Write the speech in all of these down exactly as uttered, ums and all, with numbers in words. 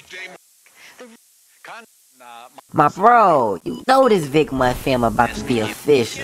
My bro, you know this Vic Month film about to be official.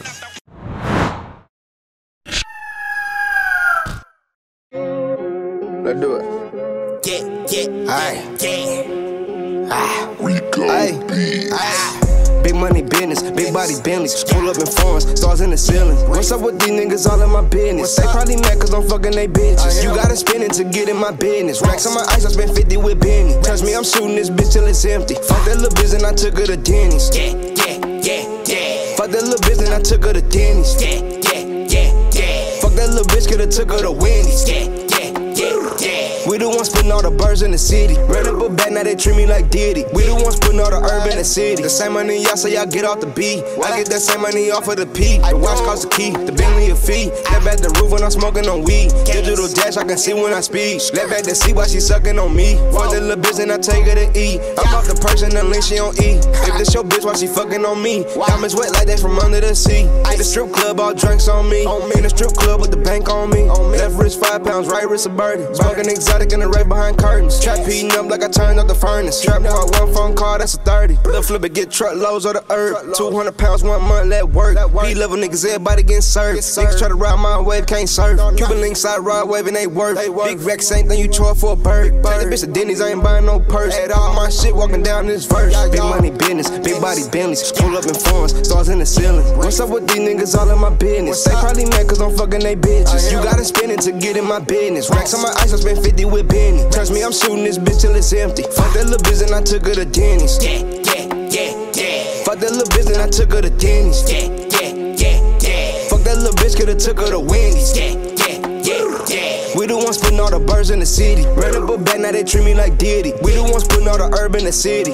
Let's do it. Yeah, yeah, Aye. yeah. Ah, Rico Aye. Ah. Big money business, big body Bentleys, pull up in foreigns, stars in the ceiling. What's up with these niggas all in my business? They probably mad cause I'm fucking they bitches. You gotta spend it to get in my business. Racks on my ice, I spent fifty with Benny. Trust me, I'm shooting this bitch till it's empty. Fuck that little bitch and I took her to Denny's. yeah, yeah, yeah, yeah. Fuck that little bitch and I took her to Denny's. Yeah, yeah, yeah, yeah. Fuck that little bitch, coulda took her to Wendy's. Yeah, yeah, yeah, yeah. We the ones putting all the birds in the city. Ran up a bag, now they treat me like Diddy. We the ones putting all the herb in the city. The same money y'all say y'all get off the beat. I get that same money off of the P. The watch costs the key, the Bentley a fee. Left back the roof when I'm smoking on weed. Digital dash, I can see when I speak. Left back to see why she sucking on me. For the little bitch and I take her to eat. I'm off the person and link she on E. If this your bitch, why she fucking on me? Diamonds wet like they from under the sea. At the strip club, all drinks on me. In the strip club with the bank on me. Left wrist five pounds, right wrist a birdie. Smoking exotic in the rape behind curtains. Trap heating up like I turned up the furnace. Trap card, one phone call, that's a thirty. Lil' flip it, get truckloads of the herb. two hundred pounds, one month, let work. B-level niggas, everybody getting served. Niggas try to ride my wave, can't surf. Cuban links side ride wave and they work. Big Rex, same thing you charge for a bird. Take that bitch to Denny's, I ain't buying no purse. At all my shit walking down this verse. Big money business, big body Bentleys. Pull up in foreigns, stars in the ceiling. What's up with these niggas all in my business? They probably mad cause I'm fucking they bitches. You gotta spend it to get in my business. Racks on my ice, I spent fifty with Benny. Trust me, I'm shooting this bitch till it's empty. Fuck that little bitch and I took her to Denny's. Yeah, yeah, yeah, yeah. Fuck that little bitch and I took her to Denny's. Yeah, yeah, yeah, yeah. Fuck that little bitch, coulda took her to Wendy's. Yeah, yeah, yeah, yeah. We the ones putting all the birds in the city. Ran up a bag, now they treat me like Diddy. We the ones putting all the herb in the city.